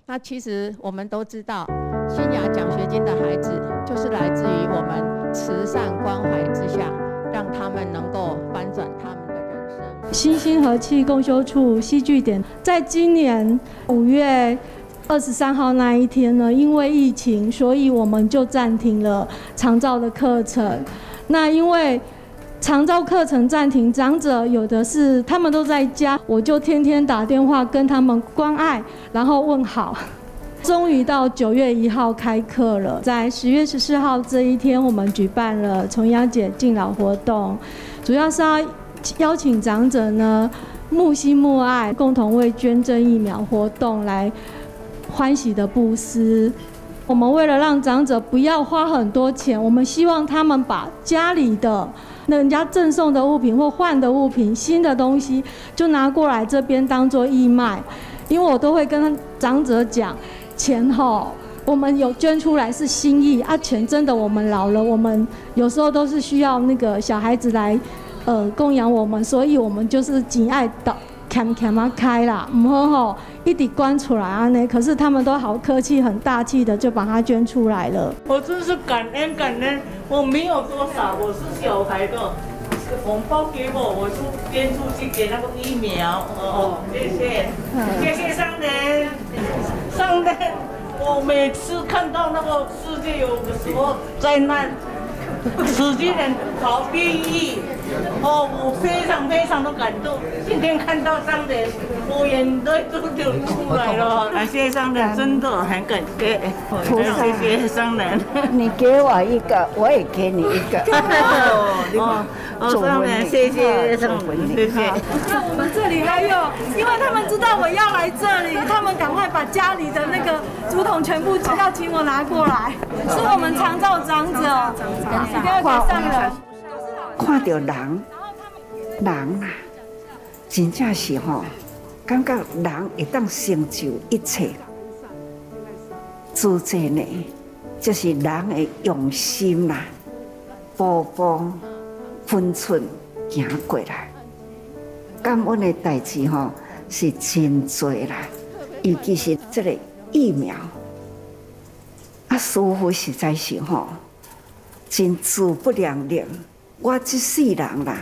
那其实我们都知道，新雅奖学金的孩子就是来自于我们慈善关怀之下，让他们能够翻转他们的人生。 新兴和气共修处戏剧点在今年5月23号那一天呢，因为疫情，所以我们就暂停了长照的课程。那因为长照课程暂停，长者有的是他们都在家，我就天天打电话跟他们关爱，然后问好。终于到9月1号开课了，在10月14号这一天，我们举办了重阳节敬老活动，主要是要邀请长者呢募心募爱，共同为捐赠疫苗活动来欢喜的布施。我们为了让长者不要花很多钱，我们希望他们把家里的人家赠送的物品或换的物品、新的东西，就拿过来这边当做义卖。因为我都会跟长者讲，钱吼，我们有捐出来是心意啊，钱真的我们老了，我们有时候都是需要那个小孩子来供养我们，所以我们就是只爱欠开啦，唔好吼，一直关出来啊呢。可是他们都好客气、很大气的，就把它捐出来了。 我真是感恩，我没有多少，我是小孩的红包给我就捐出去给那个疫苗。哦，谢谢，谢谢上人，上人。我每次看到那个世界有的时候灾难，死去人逃避疫，我非常的感动。今天看到上人，我眼泪都流出来了。感谢上人，真的很感谢，谢谢上人。 你给我一个，我也给你一个。 上人，谢谢上人，谢谢。 那我们这里还有，因为他们知道我要来这里，他们赶快把家里的那个竹筒全部要请我拿过来，是我们长照长者，一定要给上人。 看到人啊，真正是吼，感觉人会当成就一切。主这呢，就是人的用心啦，步步分寸行过来。感恩的代志吼是真多啦，尤其是这个疫苗，师父实在是吼真自不量力。我这世人啦，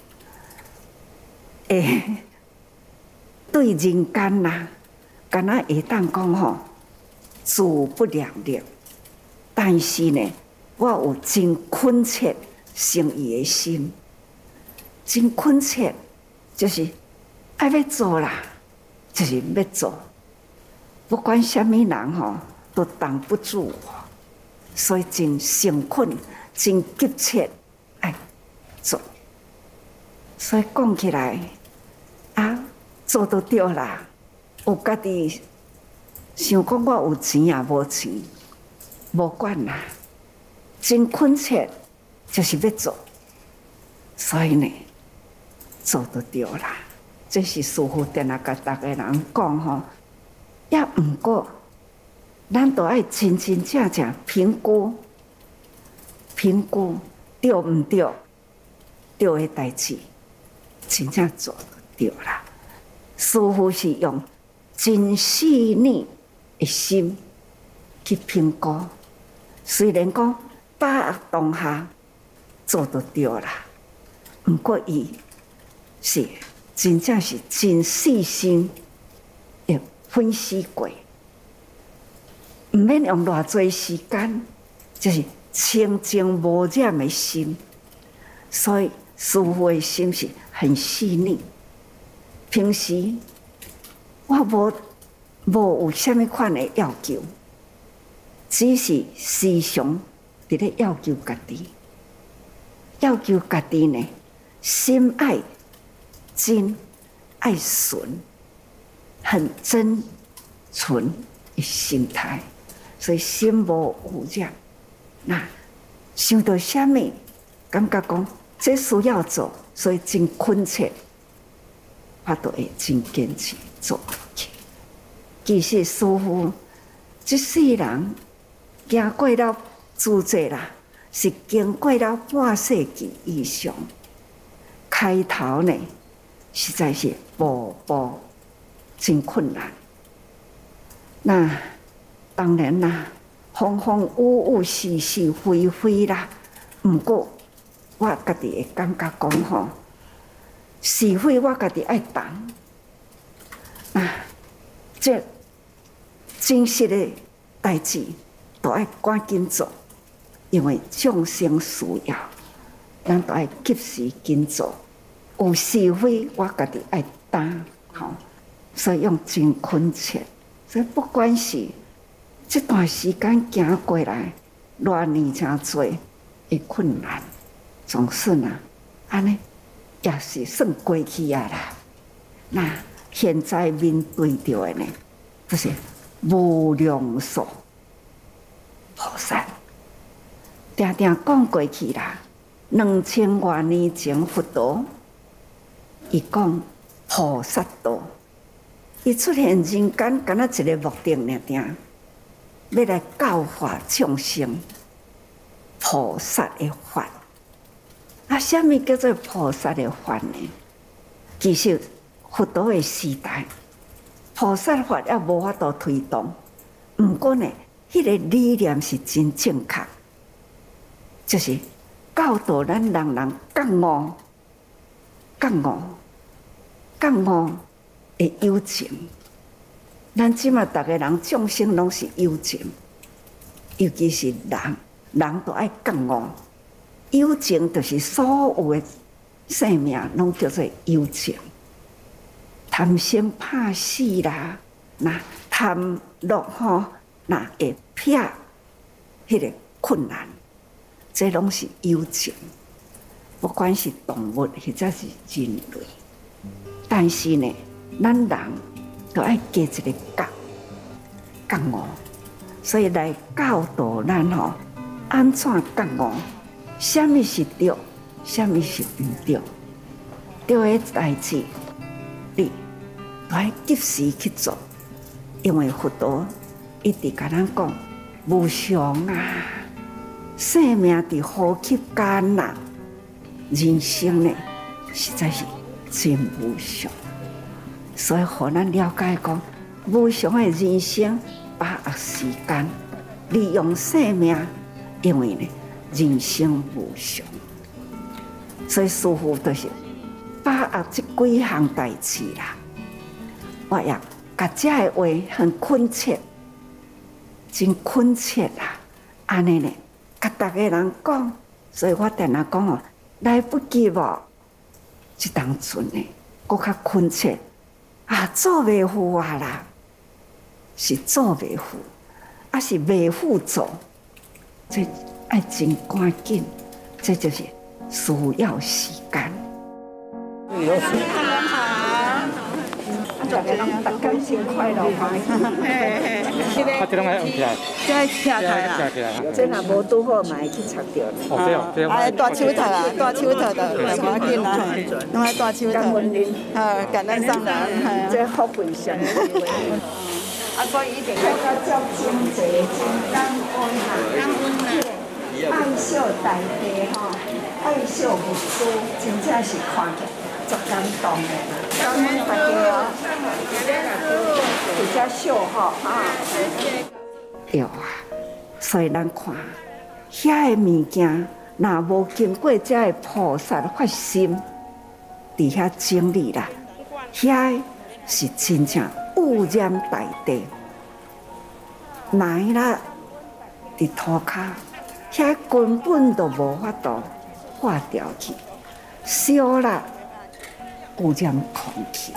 对人间啦，敢若会当讲吼自不量力，但是呢，我有真恳切诚意的心，真恳切，就是爱要做啦，就是要做，不管什么人吼，都挡不住我，所以真诚恳，真急切。做，所以讲起来啊，做都对啦。有家己想讲我有钱也无钱，无管啦，真恳切就是要做，所以呢，做都对啦。这是师父定来甲大家人讲吼，也毋过，咱都爱真正评估对毋对。对的代志，真正做得对啦。师父是用真细腻的心去评估，虽然讲把握当下做得对啦，不过伊是真正是真细心的分析过，唔免用偌济时间，就是清净无染的心，所以。师父的心是很细腻，平时我无有啥物款的要求，只是时常伫咧要求家己呢，心爱真爱纯，很真纯的心态，所以心无污染。那想到啥物，感觉讲。这需要做，所以真恳切，我都会真坚持做下去。其实师父这世人行过了自济啦，是经过了半世纪以上。开头呢，实在是步步真困难， 那当然啦，风风雨雨，是是非非啦。毋过我家己会感觉讲吼，是非我家己爱担。这真实的代志，都爱赶紧做，因为众生需要，咱都爱及时紧做。有是非，我家己爱担，吼，所以用真恳切。所以不管是这段时间行过来，偌年真多的困难，总算啊，安尼也是算过去啊啦。那现在面对着的呢，就是无量寿菩萨，定定讲过去啦。2000多年前佛陀，伊讲菩萨道。伊出现人间，敢若一个目的尔定，要来教化众生菩萨的法。啊，什么叫做菩萨的法呢？其实佛陀的时代，菩萨法也无法度推动。毋过呢，迄个理念是真正确，就是教导咱人人觉悟的有情。咱即马逐个人众生拢是有情，尤其是人都爱觉悟。有情就是所有的生命拢叫做有情。贪生怕死啦，那贪乐吼，那会撇迄个困难，这拢是有情。不管是动物或者是人类，但是呢，咱人都爱加一个觉悟，所以来教导咱吼，安怎觉悟？什么是对，什么是毋对？对的代志，你都爱及时去做，因为佛陀一直甲咱讲，无常啊，生命伫呼吸间呐，人生呢实在是真无常。所以，互咱了解讲，无常的人生，把握时间，利用生命，因为呢，人生无常。所以，师父就是把握这几项代志啦。我也甲这个话很恳切，真恳切啦。安尼呢，甲大家人讲，所以我定定讲哦，来不及哦，这当阵呢，搁较恳切。啊，做袂赴啊啦，是做袂赴，啊是袂赴做，这爱真赶紧，这就是需要时间。大家感情快乐欢喜。 啊，这拢爱用起来， 这听开啦， 这若无拄好，嘛会去插着。 哦，这哎，大手头啊，大手头的，无要紧啦，拢爱大手头。感恩您，感恩上人， 这福贵上的位。啊，所以一定要照真济，真感恩啦，感恩啦。爱惜大地吼，爱惜物资，真正是看起足感动的啦。感恩大家哦，比较惜吼啊。对啊，所以咱看遐个物件，若无经过这个菩萨发心，伫遐整理啦，遐是真正污染大地。来啦，伫涂骹，遐根本都无法度化掉去，烧啦，污染空气。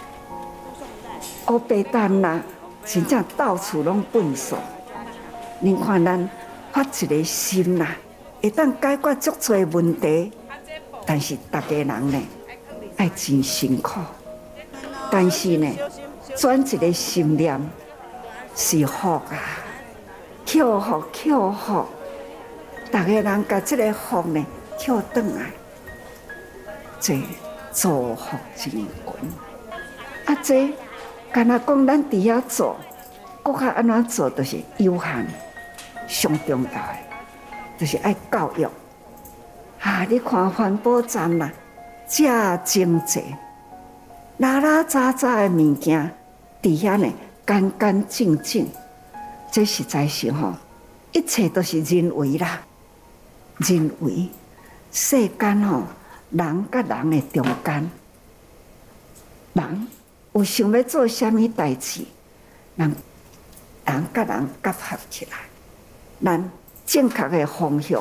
乌白蛋啦，真正到处拢粪扫。您看咱发一个心啦，会当解决足多问题，但是大家人呢，爱真辛苦。但是呢，转一个心念是福啊，扣福，大家人甲这个福呢扣转来，这造福真群。啊，这敢若讲咱伫遐做，搁较安怎做，就是有限。上重要的就是爱教育。你看环保站啦，遮精济，拉杂杂的物件，伫遐呢干干净净，这实在是吼，一切都是人为啦，人为。世间吼，人甲人的中间，人有想要做啥物代志，人甲人结合起来，咱正确的方向，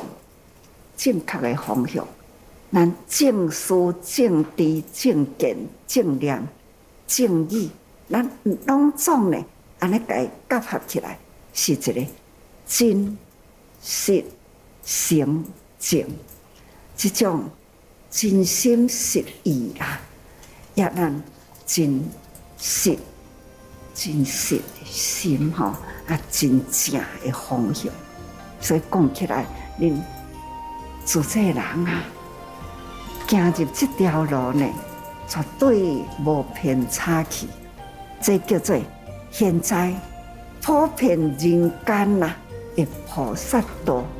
咱正思、正知、正见、正念、正义，咱拢总呢，安尼甲伊结合起来，是一个真实诚正，这种真心实意啦，也咱真实的心吼，啊，真正的方向。所以讲起来，恁自这人啊，行入这条路呢，绝对无偏差去。这叫做现在普遍人间呐的菩萨道。